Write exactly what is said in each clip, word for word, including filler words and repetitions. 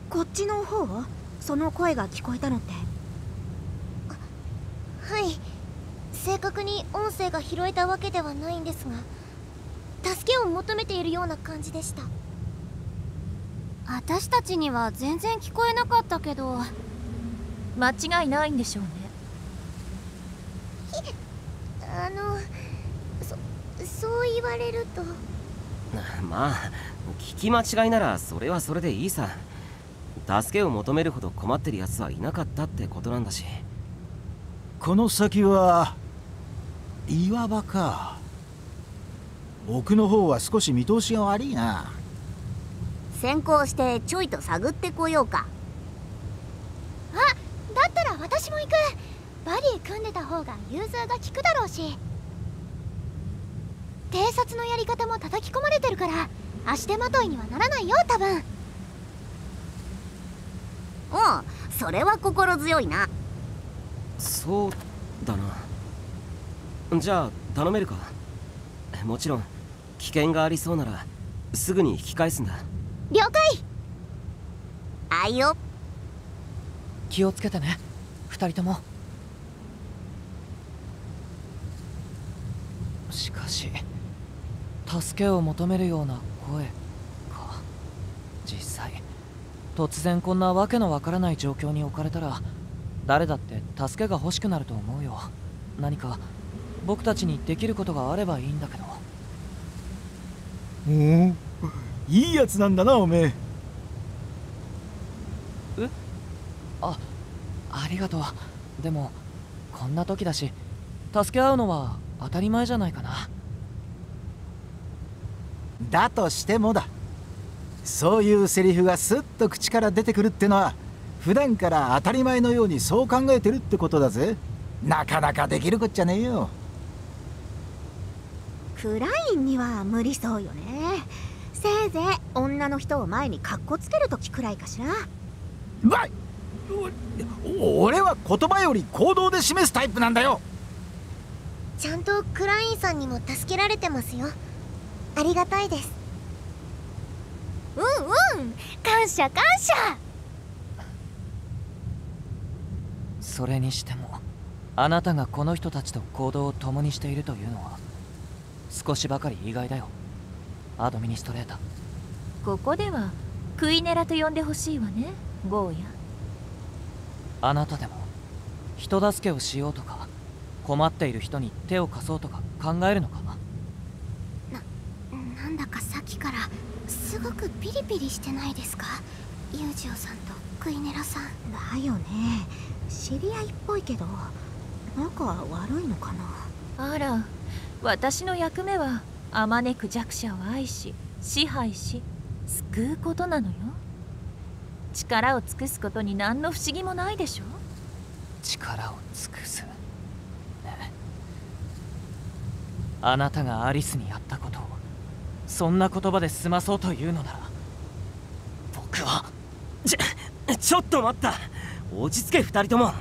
こっちの方？その声が聞こえたのって？ はい、正確に音声が拾えたわけではないんですが、助けを求めているような感じでした。 私たちには全然聞こえなかったけど。 間違いないんでしょうね。 あのそそう言われると。 まあ聞き間違いならそれはそれでいいさ。助けを求めるほど困ってる奴はいなかったってことなんだし。 この先は岩場か。奥の方は少し見通しが悪いな。 先行してちょいと探ってこようか。 あ、だったら私も行く。バディ組んでた方が融通が利くだろうし。偵察のやり方も叩き込まれてるから足手まといにはならないよ、多分。 おう、それは心強いな。 そうだな。じゃあ頼めるか。もちろん危険がありそうならすぐに引き返すんだ。 了解。 あいよ。 気をつけてね、二人とも。しかし助けを求めるような声か。実際突然こんなわけのわからない状況に置かれたら誰だって助けが欲しくなると思うよ。何か僕たちにできることがあればいいんだけど。 おお、いいやつなんだなおめえ。 え？あ、ありがとう。でもこんな時だし助け合うのは当たり前じゃないかな。 だとしてもだ、そういうセリフがスッと口から出てくるってのは普段から当たり前のようにそう考えてるってことだぜ。なかなかできるこっちゃねえよ。 クラインには無理そうよね。せいぜい女の人を前にカッコつける時くらいかしら。 わい、お俺は言葉より行動で示すタイプなんだよ。 ちゃんとクラインさんにも助けられてますよ。ありがたいです。 うんうん、感謝感謝。 それにしてもあなたがこの人たちと行動を共にしているというのは少しばかり意外だよ、アドミニストレーター。 ここではクイネラと呼んでほしいわね、ゴーヤ。 あなたでも人助けをしようとか困っている人に手を貸そうとか考えるのか。 な、なんだかさっきからすごくピリピリしてないですか、ユージオさんとクイネラさん。 だよね、知り合いっぽいけど仲悪いのかな。 あら、私の役目はあまねく弱者を愛し支配し救うことなのよ。力を尽くすことに何の不思議もないでしょ。 力を尽くす、ね、あなたがアリスにやったことをそんな言葉で済まそうというのなら僕は。 ちょちょっと待った、落ち着け二人とも。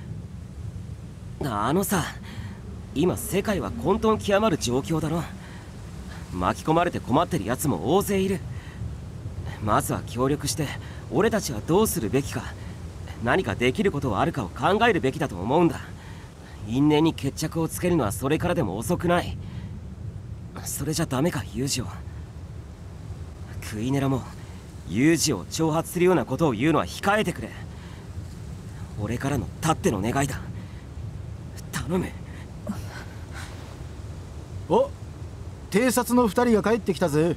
あのさ、今世界は混沌極まる状況だろ。巻き込まれて困ってるやつも大勢いる。まずは協力して俺たちはどうするべきか、何かできることはあるかを考えるべきだと思うんだ。因縁に決着をつけるのはそれからでも遅くない。それじゃダメか、ユージを。クイネラもユージを挑発するようなことを言うのは控えてくれ。俺からのたっての願いだ。頼む。 お、偵察の二人が帰ってきたぜ。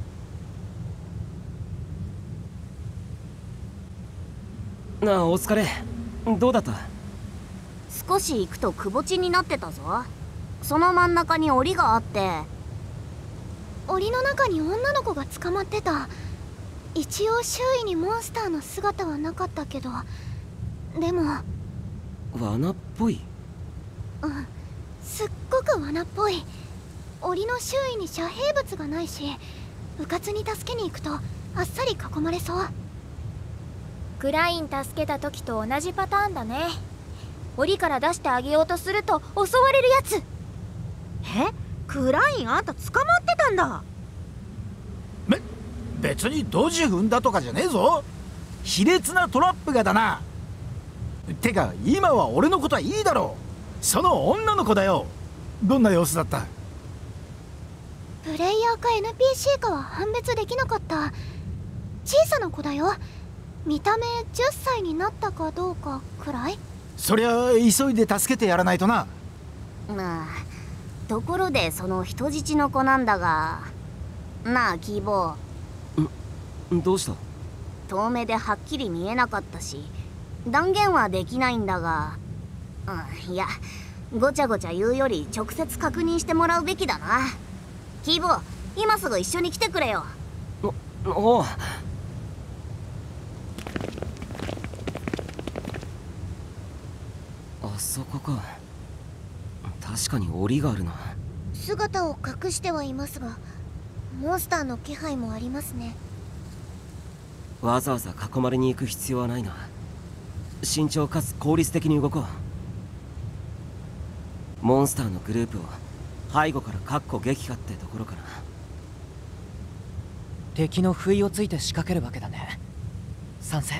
なあ、お疲れ。どうだった？ 少し行くとくぼ地になってたぞ。その真ん中に檻があって。 檻の中に女の子が捕まってた。一応周囲にモンスターの姿はなかったけど、でも罠っぽい。 うん、すっごく罠っぽい。檻の周囲に遮蔽物がないし、うかつに助けに行くとあっさり囲まれそう。 クライン助けた時と同じパターンだね。檻から出してあげようとすると襲われるやつ。 え、クラインあんた捕まってたんだ。 べ別にドジ踏んだとかじゃねえぞ。 卑劣なトラップがだな。てか今は俺のことはいいだろう。その女の子だよ。どんな様子だった？ プレイヤーか エヌピーシー かは判別できなかった。小さな子だよ。見た目じゅっさいになったかどうかくらい。 そりゃ急いで助けてやらないとな。 まあところでその人質の子なんだがなあ、キーボんどうした？ 遠目ではっきり見えなかったし断言はできないんだが、うん、いやごちゃごちゃ言うより直接確認してもらうべきだな。キーボ今すぐ一緒に来てくれよ。 おおう。あそこか。確かに檻があるな。 姿を隠してはいますがモンスターの気配もありますね。 わざわざ囲まれに行く必要はないな。慎重かつ効率的に動こう。モンスターのグループを背後から確保撃破ってところかな。 敵の不意をついて仕掛けるわけだね。賛成。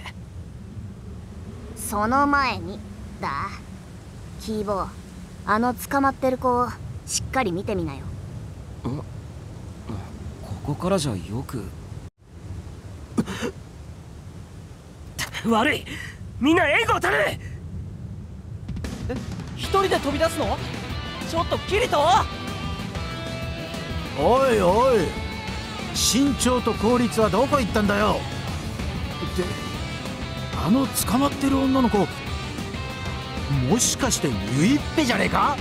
その前にだ、キーボーあの捕まってる子をしっかり見てみなよ。 ん？ここからじゃよく悪い。みんな援護を頼む。 え、一人で飛び出すの？ちょっとキリト。 おいおい、身長と効率はどこ行ったんだよ。ってあの捕まってる女の子もしかしてユイッペじゃねえか？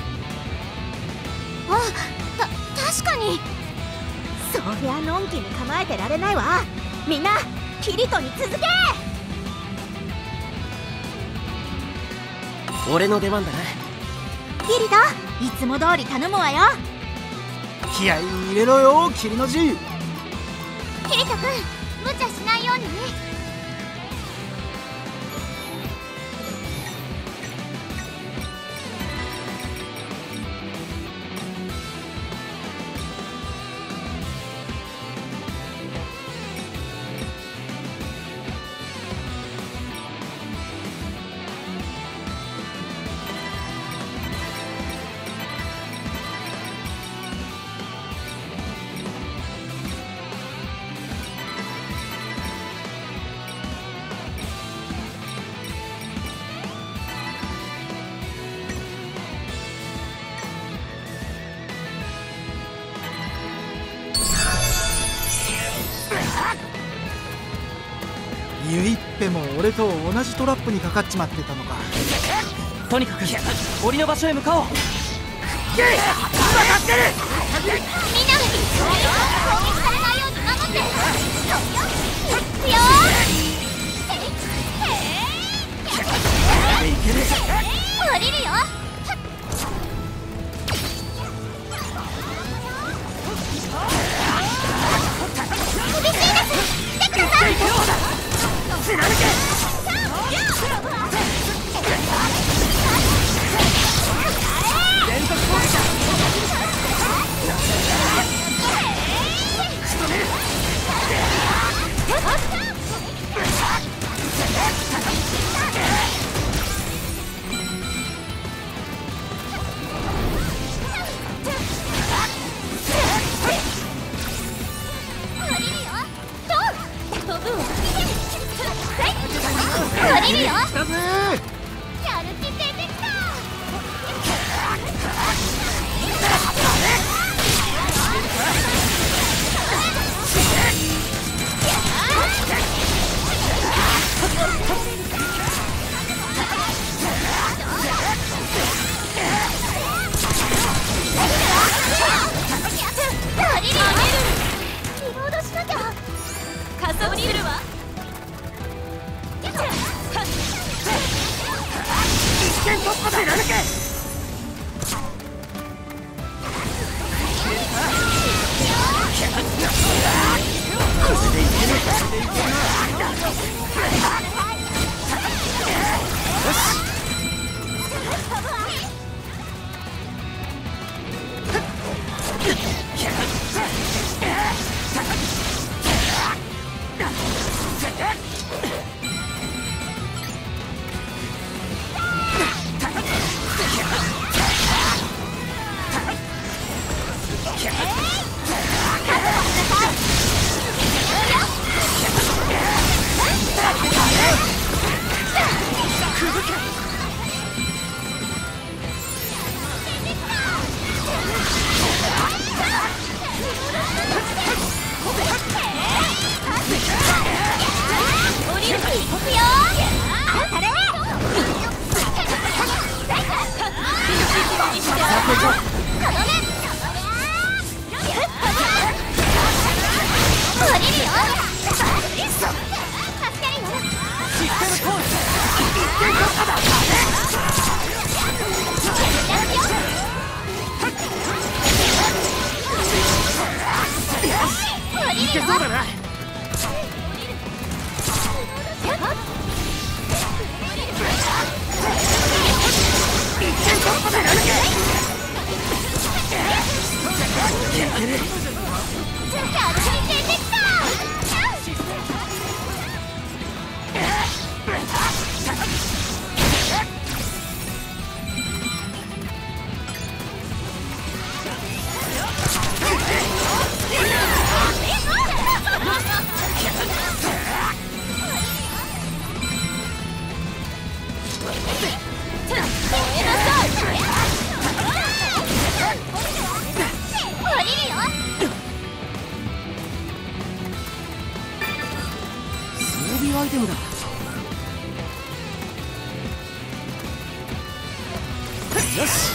あ、た確かに。 そりゃのんきに構えてられないわ。みんなキリトに続け。 俺の出番だな。 キリトいつも通り頼むわよ。 気合い入れろよキリの字。 キリト君無茶しないようにね。 ユイッペも俺と同じトラップにかかっちまってたのか。 とにかく檻の場所へ向かおう。 みんな攻撃されないように守って。いくよー。降りるよ。厳しいです。来てください。貫け。降りるよ。やる気出てきた。降りるよ。リロードしなきゃ。 加速するわ。 けそうだな。装備アイテムだ。よし。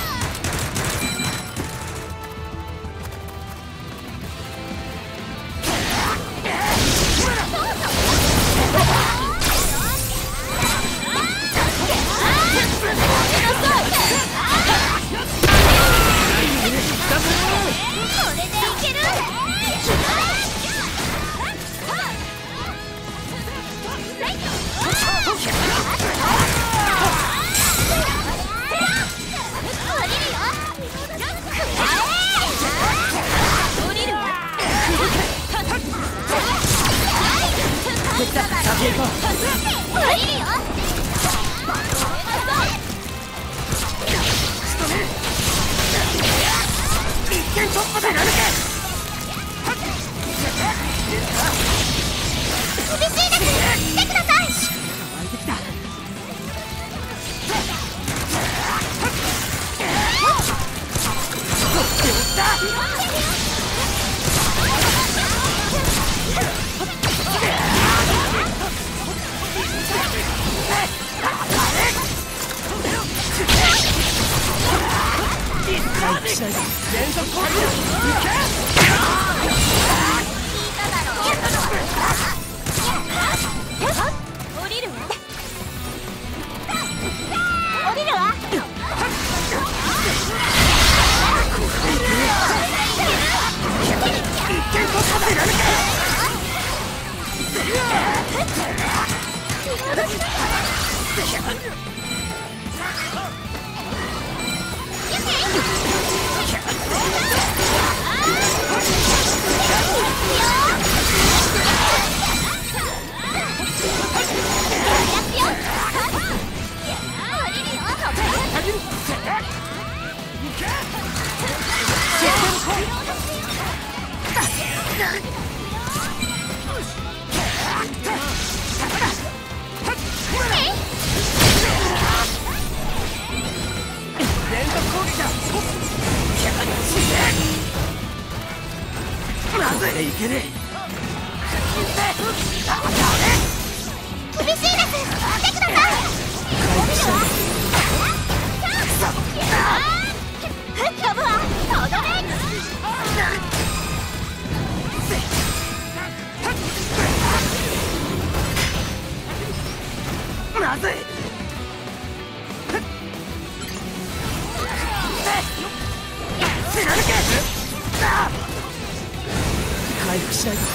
回復しないと。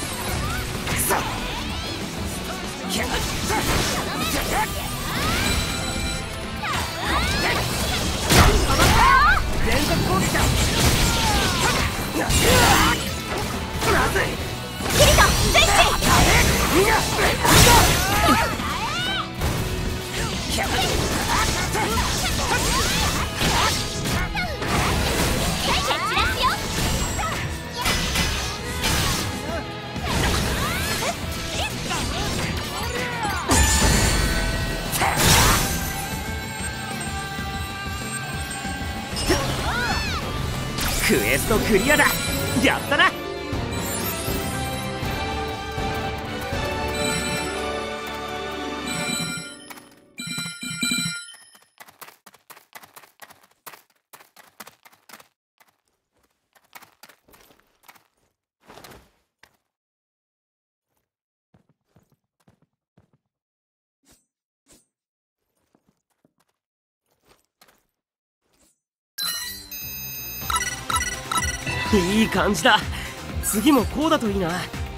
連続攻撃だ。まずい。キリト全身。みんな。クエストクリアだ。やったな。いい感じだ。 次もこうだといいな。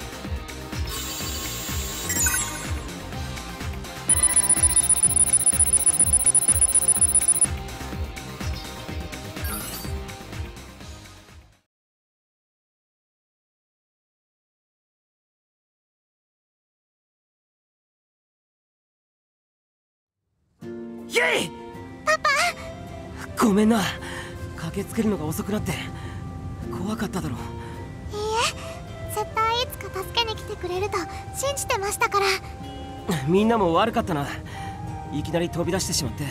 ゆい！パパ！ごめんな、駆けつけるのが遅くなって怖かっただろ。 いいえ、絶対いつか助けに来てくれると信じてましたから。 みんなも悪かったな、いきなり飛び出してしまって。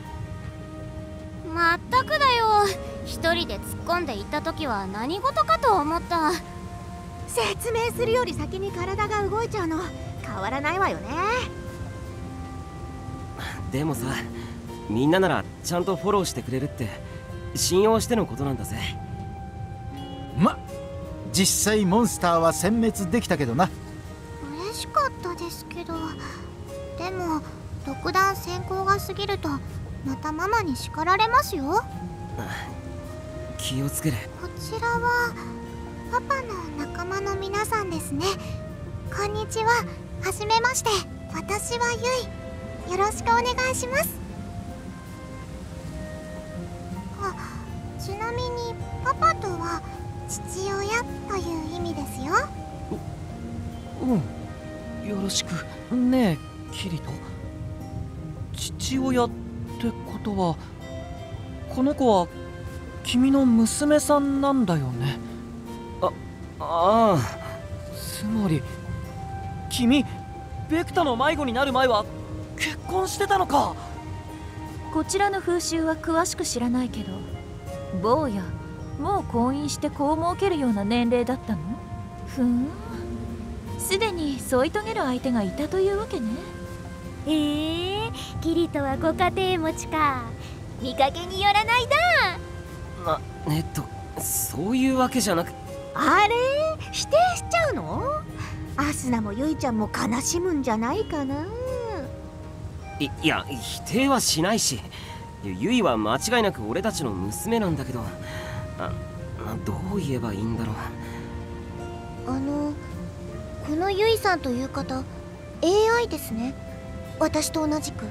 まったくだよ、一人で突っ込んでいった時は何事かと思った。 説明するより先に体が動いちゃうの変わらないわよね。 でもさ、みんなならちゃんとフォローしてくれるって信用してのことなんだぜ。 ま、実際モンスターは殲滅できたけどな。 嬉しかったですけど、でも独断専行が過ぎるとまたママに叱られますよ。 気をつける。 こちらはパパの仲間の皆さんですね。こんにちは、はじめまして。私はゆい。よろしくお願いします。あ、ちなみにパパとは父親という意味ですよ。 うん、よろしくねえキリト。父親ってことはこの子は君の娘さんなんだよね。 あ、ああ。 つまり君ベクタの迷子になる前は結婚してたのか。 こちらの風習は詳しく知らないけど、坊やもう婚姻して子を設けるような年齢だったの？ふーん、すでに添い遂げる相手がいたというわけね。 えー、キリトはご家庭持ちか。見かけによらないだ。 な、えっとそういうわけじゃなく。 あれ、否定しちゃうの？アスナもユイちゃんも悲しむんじゃないかな。 い, いや否定はしないし、ユイは間違いなく俺たちの娘なんだけど、あ、どう言えばいいんだろう。 あの、このゆいさんという方 エーアイ ですね。私と同じく。はい、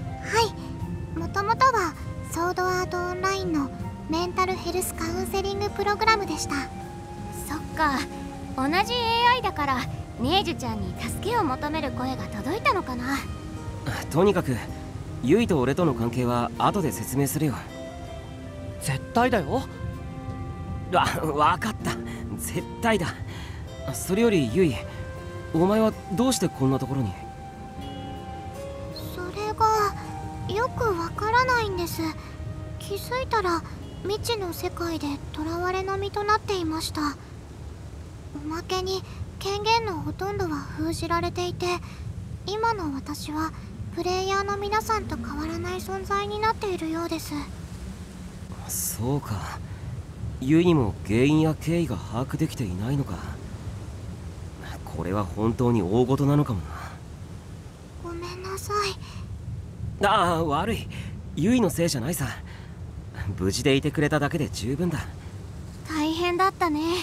もともとはソードアートオンラインのメンタルヘルスカウンセリングプログラムでした。 そっか、同じ エーアイ だからネージュちゃんに助けを求める声が届いたのかな。 とにかくユイと俺との関係は後で説明するよ。 絶対だよ。 わ、わかった、絶対だ。それよりユイ、お前はどうしてこんなところに？ それがよくわからないんです。気づいたら未知の世界で囚われの身となっていました。おまけに権限のほとんどは封じられていて、今の私はプレイヤーの皆さんと変わらない存在になっているようです。 そうか、ユイにも原因や経緯が把握できていないのか。これは本当に大事なのかもな。 ごめんなさい。 ああ、悪い、ユイのせいじゃないさ。無事でいてくれただけで十分だ。 大変だったね。い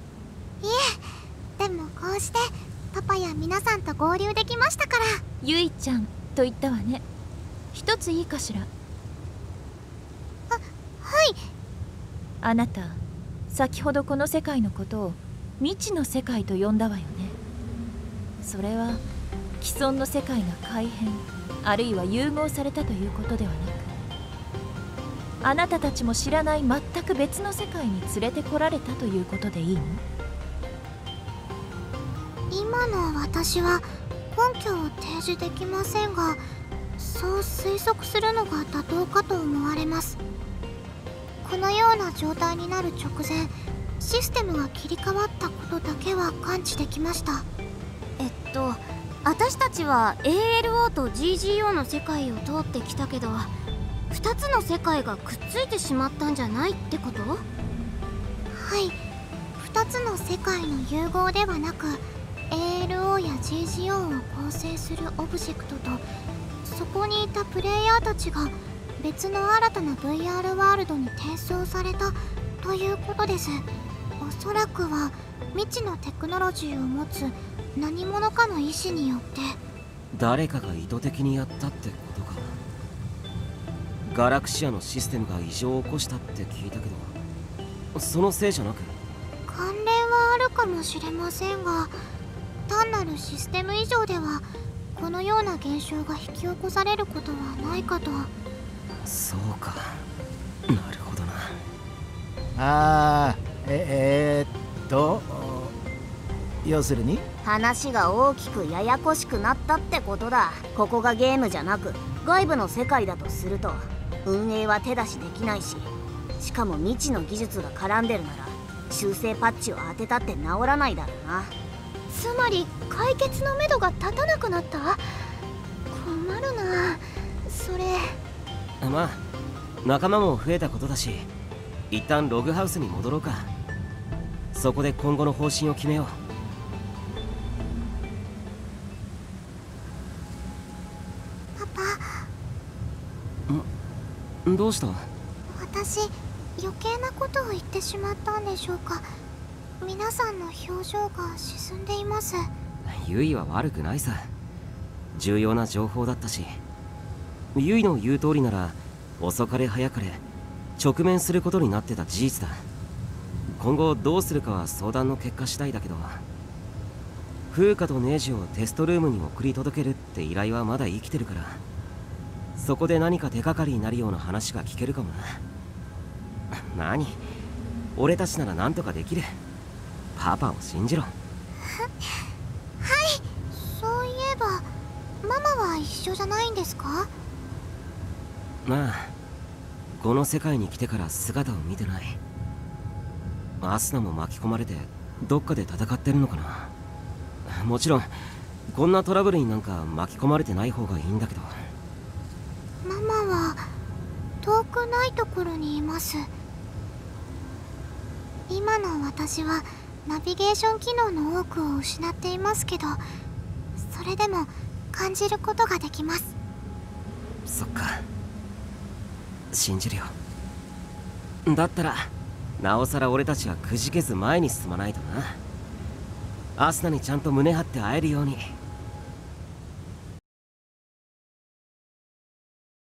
え、でもこうしてパパや皆さんと合流できましたから。 ゆいちゃんと言ったわね。一ついいかしら。 あ、はい。 あなた、先ほどこの世界のことを未知の世界と呼んだわよね。それは既存の世界が改変、あるいは融合されたということではなく、あなたたちも知らない全く別の世界に連れてこられたということでいいの？ 今の私は根拠を提示できませんが、そう推測するのが妥当かと思われます。このような状態になる直前、システムが切り替わったことだけは感知できました。 えっと私たちは エーエルオー と ジージーオー の世界を通ってきたけど、ふたつの世界がくっついてしまったんじゃないってこと？ はい、ふたつの世界の融合ではなく エーエルオー や ジージーオー を構成するオブジェクトと、そこにいたプレイヤーたちが別の新たな ブイアール ワールドに転送されたということです。おそらくは未知のテクノロジーを持つ何者かの意志によって。 誰かが意図的にやったってことか。ガラクシアのシステムが異常を起こしたって聞いたけど、そのせいじゃなく。 関連はあるかもしれませんが、単なるシステム異常ではこのような現象が引き起こされることはないかと。 そうか、なるほどな。 あーええー、っと要するに話が大きくややこしくなったってことだ。ここがゲームじゃなく外部の世界だとすると、運営は手出しできないし、しかも未知の技術が絡んでるなら修正パッチを当てたって治らないだろうな。 つまり解決のめどが立たなくなった。困るなそれ。 まあ仲間も増えたことだし、一旦ログハウスに戻ろうか。そこで今後の方針を決めよパパ、 う。どうした？ 私余計なことを言ってしまったんでしょうか。皆さんの表情が沈んでいます。 ユイは悪くないさ。重要な情報だったし、ユイの言う通りなら遅かれ早かれ直面することになってた事実だ。今後どうするかは相談の結果次第だけど、風花とネジをテストルームに送り届けるって依頼はまだ生きてるから、そこで何か手がかりになるような話が聞けるかもな。何、俺たちなら何とかできる。パパを信じろ。 はい、そういえばママは一緒じゃないんですか？ まあこの世界に来てから姿を見てない。アスナも巻き込まれてどっかで戦ってるのかな。もちろんこんなトラブルになんか巻き込まれてない方がいいんだけど。 ママは遠くないところにいます。今の私はナビゲーション機能の多くを失っていますけど、それでも感じることができます。 そっか、信じるよ。だったらなおさら俺たちはくじけず前に進まないとな。アスナにちゃんと胸張って会えるように